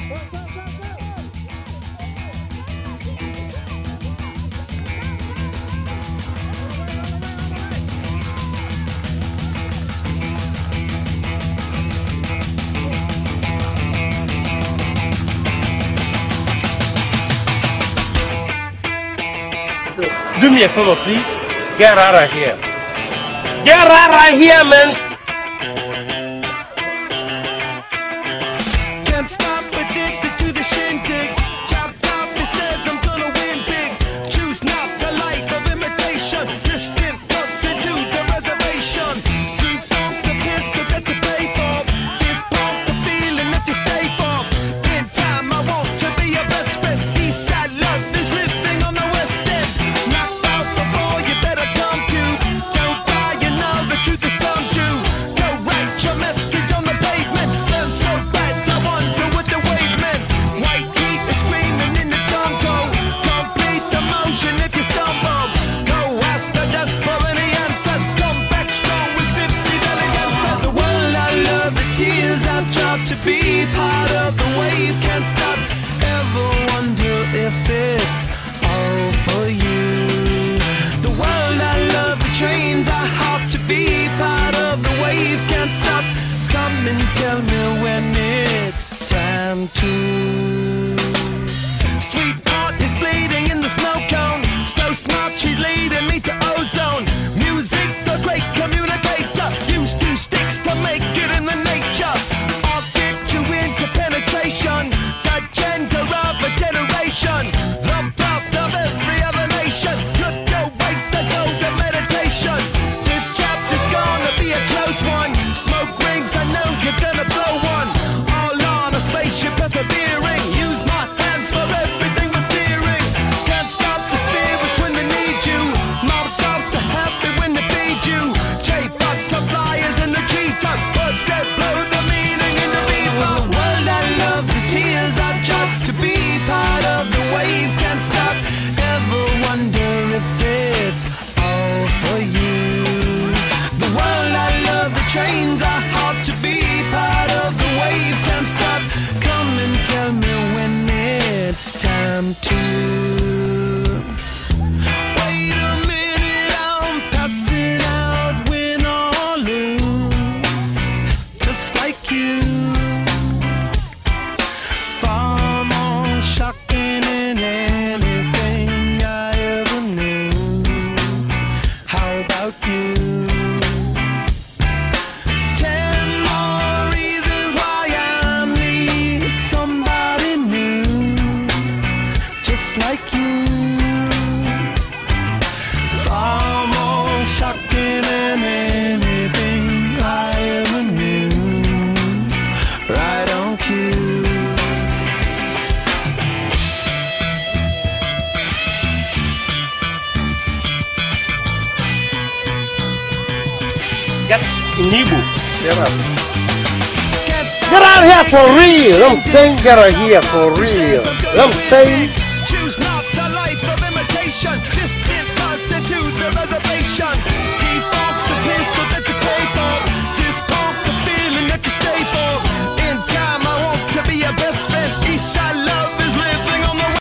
Do me a favor, please. Get out of here. Get out of here, man. Can't stop, addicted to the shindig. Chop top, it says I'm gonna win big. Choose not to life of imitation. Distant closer to the reservation. Deep funk the pistol that you pay for. This pump the feeling that you stay for. In time, I want to be your best friend. Eastside love is living on the west end. Knocked out before you better come to. Don't die, you know the truth is some do. Go write your message on the pavement. Burn so bad, I wonder what the wave meant. White heat is screaming in the jungle. Complete the motion if you stumble. Go ask the dust for any answers. Come back strong with 50 million answers. The world I love, the tears I've dropped to be part of the wave. Can't stop, ever wonder if it's all for you. The world I love, the trains I hop to be part of the wave. Can't stop, come and tell me when it's time to. Sweetheart is bleeding in the snow cone. So smart, she's leading me to ozone. Music, the great communicator. Use two sticks to make it in the nature. I'll get you into penetration. The gender of a generation. The birth of every other nation. Look your way to go to meditation. This chapter's gonna be a close one. Smoke rings, I know you're gonna blow one. All on a spaceship persevering. Use my hands for everything but steering. Can't stop the spirits when they need you. Mouthtops are happy when they feed you. J-butterflies in the treetop. Words that blow the meaning in the bebop. World I love, the tears I drop to be part of the wave. Can't stop, ever wonder if it's all for you. The world I love, the trains I hop to be part of the wave. Can't stop, come and tell me when it's time to. Wait a minute, I'm passing out, win or lose, just like you. Far more shocking than anything I ever knew. How about you? 10 more reasons why I'm need somebody new, just like you. Far more shocking than anything I ever knew. Right on cue. Get Nibu. Get up. Can't stop, Get out of here for real. I'm saying get out of here for real. I'm saying. choose not